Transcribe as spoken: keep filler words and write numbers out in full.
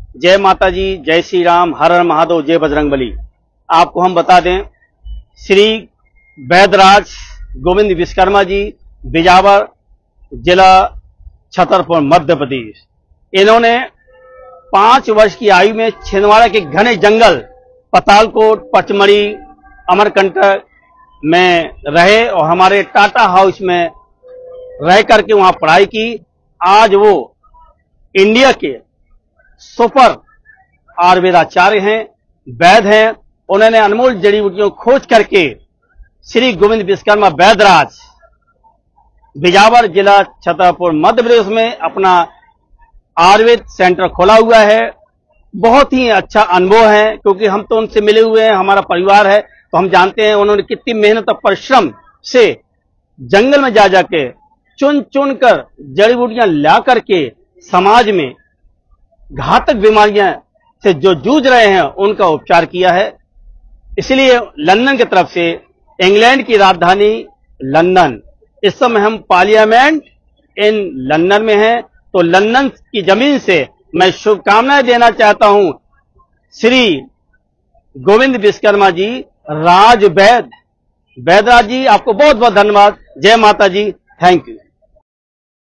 जय माता जी, जय श्री राम, हर हर महादेव, जय बजरंगबली। आपको हम बता दें, श्री वैद्यराज गोविंद विश्वकर्मा जी, बिजावर जिला छतरपुर, मध्य प्रदेश। इन्होंने पांच वर्ष की आयु में छिंदवाड़ा के घने जंगल, पतालकोट, पचमढ़ी, अमरकंटक में रहे और हमारे टाटा हाउस में रह करके वहां पढ़ाई की। आज वो इंडिया के सुपर आयुर्वेदाचार्य हैं, वैद्य हैं। उन्होंने अनमोल जड़ी बूटियों खोज करके श्री गोविंद विश्वकर्मा वैद्यराज, बिजावर जिला छतरपुर, मध्य प्रदेश में अपना आयुर्वेद सेंटर खोला हुआ है। बहुत ही अच्छा अनुभव है, क्योंकि हम तो उनसे मिले हुए हैं, हमारा परिवार है, तो हम जानते हैं उन्होंने कितनी मेहनत और परिश्रम से जंगल में जा जाके चुन चुन कर जड़ी बूटियां ला करके समाज में घातक बीमारियां से जो जूझ रहे हैं उनका उपचार किया है। इसलिए लंदन की तरफ से, इंग्लैंड की राजधानी लंदन, इस समय हम पार्लियामेंट इन लंदन में हैं, तो लंदन की जमीन से मैं शुभकामनाएं देना चाहता हूं श्री गोविंद विश्वकर्मा जी, राज वैद्य वैद्यराज जी। आपको बहुत बहुत धन्यवाद। जय माता जी, थैंक यू।